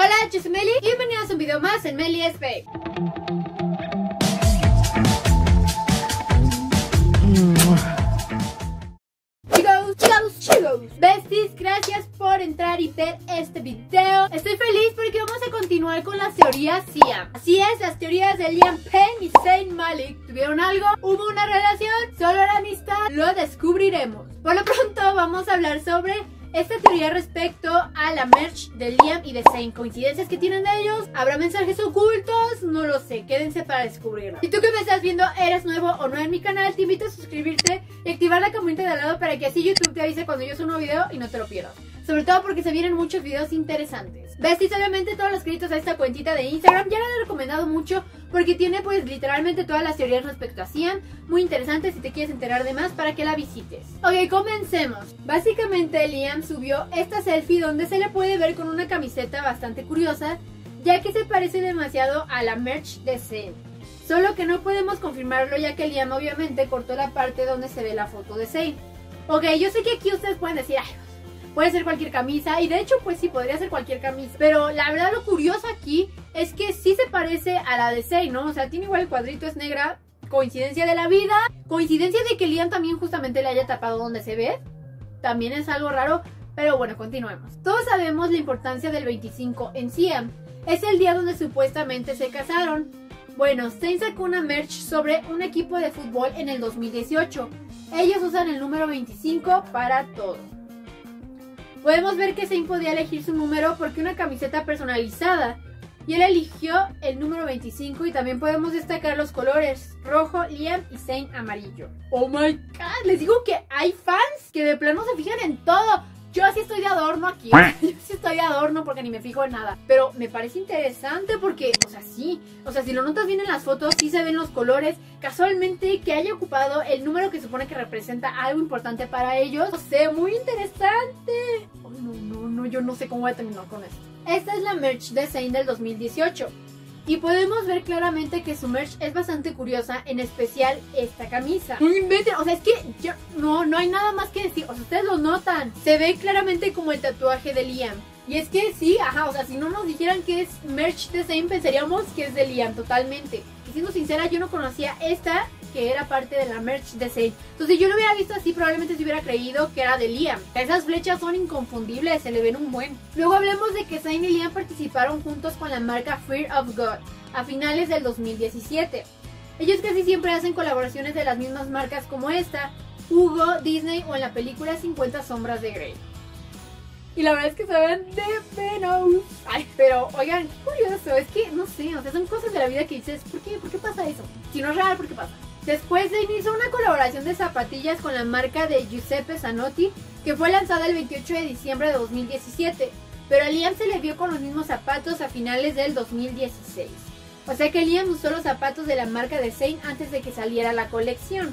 Hola, yo soy Meli y bienvenidos a un video más en Meli Space. Chicos, besties, gracias por entrar y ver este video. Estoy feliz porque vamos a continuar con las teorías Siam. Así es, las teorías de Liam Payne y Zayn Malik. ¿Tuvieron algo? ¿Hubo una relación? ¿Solo era amistad? Lo descubriremos. Por lo pronto vamos a hablar sobre esta teoría respecto a la merch de Liam y de Zayn. ¿Coincidencias que tienen de ellos? ¿Habrá mensajes ocultos? No lo sé, quédense para descubrirlo. Si tú que me estás viendo eres nuevo o no en mi canal, te invito a suscribirte y activar la campanita de al lado para que así YouTube te avise cuando yo subo un nuevo video y no te lo pierdas. Sobre todo porque se vienen muchos videos interesantes. Besties, obviamente todos los créditos a esta cuentita de Instagram ya la he recomendado mucho porque tiene pues literalmente todas las teorías respecto a Siam, muy interesantes si te quieres enterar de más para que la visites. Ok, comencemos. Básicamente Liam subió esta selfie donde se le puede ver con una camiseta bastante curiosa, ya que se parece demasiado a la merch de Zayn. Solo que no podemos confirmarlo ya que Liam obviamente cortó la parte donde se ve la foto de Zayn. Ok, yo sé que aquí ustedes pueden decir, ay, puede ser cualquier camisa, y de hecho pues sí, podría ser cualquier camisa. Pero la verdad lo curioso aquí es que sí se parece a la de Zayn, ¿no? O sea, tiene igual el cuadrito, es negra. Coincidencia de la vida. Coincidencia de que Liam también justamente le haya tapado donde se ve. También es algo raro, pero bueno, continuemos. Todos sabemos la importancia del 25 en Siam. Es el día donde supuestamente se casaron. Bueno, Zayn sacó una merch sobre un equipo de fútbol en el 2018. Ellos usan el número 25 para todo. Podemos ver que Zayn podía elegir su número porque una camiseta personalizada, y él eligió el número 25. Y también podemos destacar los colores rojo, Liam, y Zayn amarillo. Oh my god, les digo que hay fans que de plano se fijan en todo. Yo así estoy de adorno aquí, yo sí estoy de adorno porque ni me fijo en nada. Pero me parece interesante porque, o sea, sí, o sea, si lo notas bien en las fotos, sí se ven los colores. Casualmente que haya ocupado el número que supone que representa algo importante para ellos. No sé, muy interesante. Oh, no, yo no sé cómo voy a terminar con esto. Esta es la merch de Zayn del 2018. Y podemos ver claramente que su merch es bastante curiosa, en especial esta camisa. No inventen, o sea, es que no hay nada más que decir. O sea, ustedes lo notan. Se ve claramente como el tatuaje de Liam. Y es que sí, ajá, o sea, si no nos dijeran que es merch de Zayn, pensaríamos que es de Liam totalmente. Y siendo sincera, yo no conocía esta, que era parte de la merch de Zayn. Entonces si yo lo hubiera visto así, probablemente se hubiera creído que era de Liam. Esas flechas son inconfundibles, se le ven un buen. Luego hablemos de que Zayn y Liam participaron juntos con la marca Fear of God a finales del 2017. Ellos casi siempre hacen colaboraciones de las mismas marcas como esta, Hugo, Disney o en la película 50 sombras de Grey. Y la verdad es que se ven de penos. Ay, pero oigan, qué curioso, es que no sé, o sea, son cosas de la vida que dices, ¿por qué pasa eso? Si no es real, ¿por qué pasa? Después Zayn hizo una colaboración de zapatillas con la marca de Giuseppe Zanotti, que fue lanzada el 28 de diciembre de 2017, pero a Liam se le vio con los mismos zapatos a finales del 2016. O sea que Liam usó los zapatos de la marca de Zayn antes de que saliera la colección.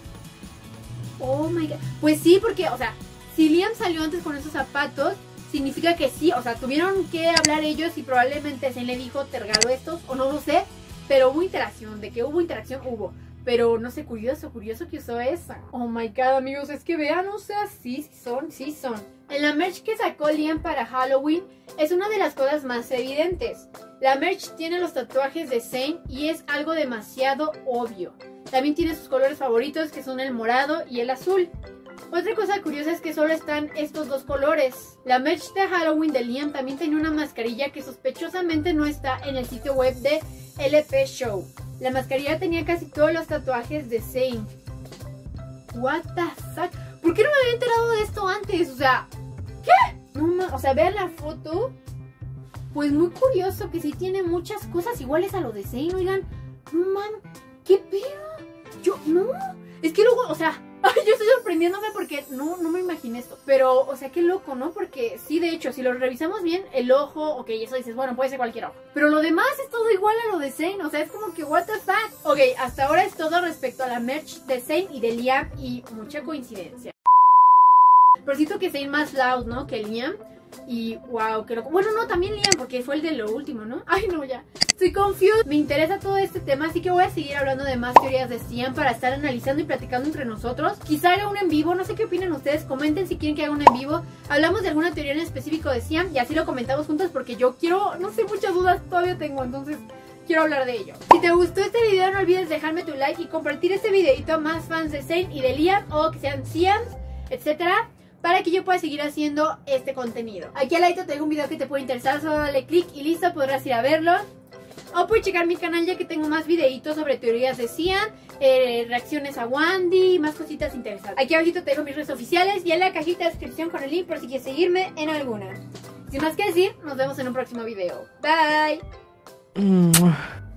Oh my god. Pues sí, porque, o sea, si Liam salió antes con esos zapatos, significa que sí, o sea, tuvieron que hablar ellos y probablemente Zayn le dijo, te regalo estos, o no lo sé, pero hubo interacción, de que hubo interacción, hubo. Pero no sé, curioso que usó esa. Oh my god, amigos, es que vean, o sea, sí son. En la merch que sacó Liam para Halloween es una de las cosas más evidentes. La merch tiene los tatuajes de Zayn y es algo demasiado obvio. También tiene sus colores favoritos, que son el morado y el azul. Otra cosa curiosa es que solo están estos dos colores. La merch de Halloween de Liam también tenía una mascarilla que sospechosamente no está en el sitio web de LP Show. La mascarilla tenía casi todos los tatuajes de Zayn. What the fuck? ¿Por qué no me había enterado de esto antes? O sea, ¿qué? No, o sea, vean la foto. Pues muy curioso que sí tiene muchas cosas iguales a lo de Zayn, oigan. No mames, ¿qué pedo? Es que luego, o sea, yo estoy sorprendiéndome porque no me imaginé esto. Pero, o sea, qué loco, ¿no? Porque sí, de hecho, si lo revisamos bien, el ojo, ok, eso dices, bueno, puede ser cualquier ojo. Pero lo demás es todo igual a lo de Zayn, o sea, es como que, what the fuck. Ok, hasta ahora es todo respecto a la merch de Zayn y de Liam y mucha coincidencia. Pero siento que Zayn más loud, ¿no? Que Liam. Y wow, que loco. Bueno, no, también Liam, porque fue el de lo último, ¿no? Ay, no, ya. Estoy confused. Me interesa todo este tema, así que voy a seguir hablando de más teorías de Siam para estar analizando y platicando entre nosotros. Quizá haga un en vivo, no sé qué opinan ustedes. Comenten si quieren que haga un en vivo. Hablamos de alguna teoría en específico de Siam y así lo comentamos juntos porque yo quiero, no sé, muchas dudas todavía tengo, entonces quiero hablar de ello. Si te gustó este video, no olvides dejarme tu like y compartir este videito a más fans de Zane y de Liam o que sean Siams, etcétera, para que yo pueda seguir haciendo este contenido. Aquí al lado tengo un video que te puede interesar, solo dale click y listo, podrás ir a verlo. O puedes checar mi canal ya que tengo más videitos sobre teorías de Siam, reacciones a Wandy y más cositas interesantes. Aquí abajito te dejo mis redes oficiales y en la cajita de descripción con el link por si quieres seguirme en alguna. Sin más que decir, nos vemos en un próximo video. Bye.